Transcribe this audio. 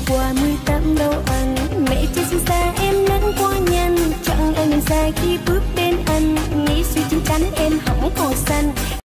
qua 18 độ ăn. Mẹ chưa sinh xa em lớn quá nhanh, chẳng ai nhìn xa khi bước bên anh. Nghĩ suy chín chắn em hỏng còn xanh.